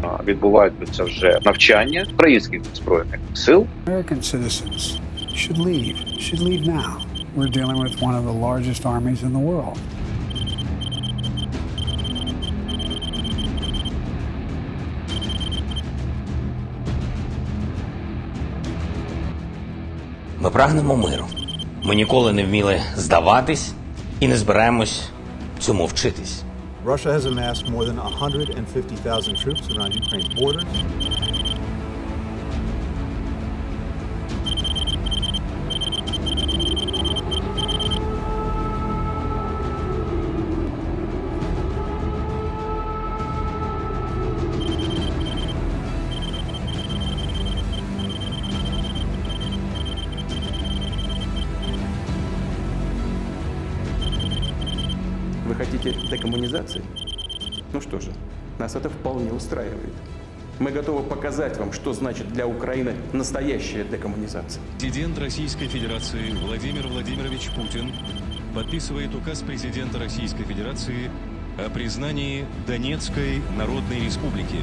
відбуваються вже навчання українських збройних сил. American citizens should leave now. We're dealing with one of the largest armies in the world. Ми прагнемо миру. Ми ніколи не вміли здаватись і не збираємось цьому вчитись. Russia has amassed more than 150,000 troops around Ukraine's borders. Вы хотите декоммунизации? Ну что же, нас это вполне устраивает. Мы готовы показать вам, что значит для Украины настоящая декоммунизация. Президент Российской Федерации Владимир Владимирович Путин подписывает указ президента Российской Федерации о признании Донецкой Народной Республики.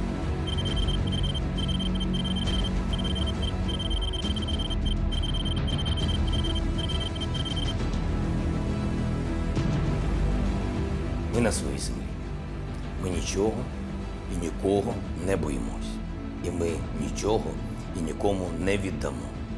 Ми на своїй землі. Ми нічого і нікого не боїмось. І ми нічого і нікому не віддамо.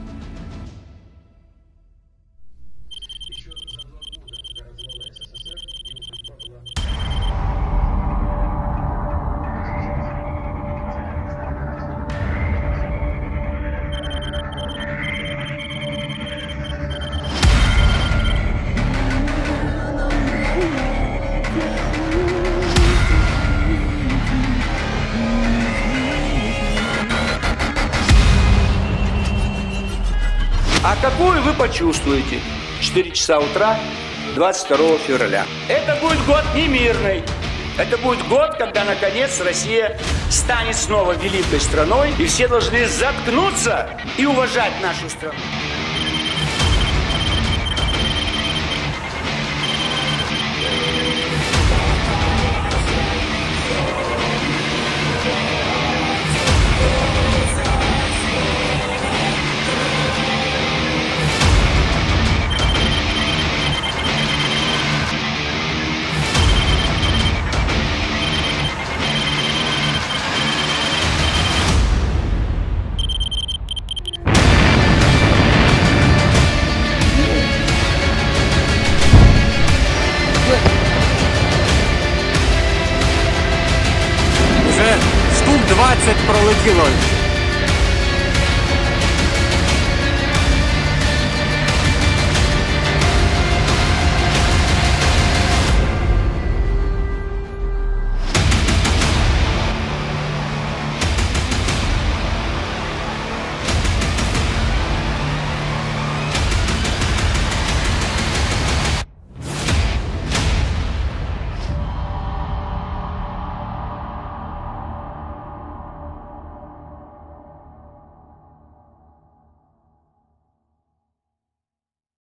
А какую вы почувствуете 4 часа утра 22 февраля? Это будет год не мирный. Это будет год, когда, наконец, Россия станет снова великой страной, и все должны заткнуться и уважать нашу страну. Вже штук 20 пролетіло.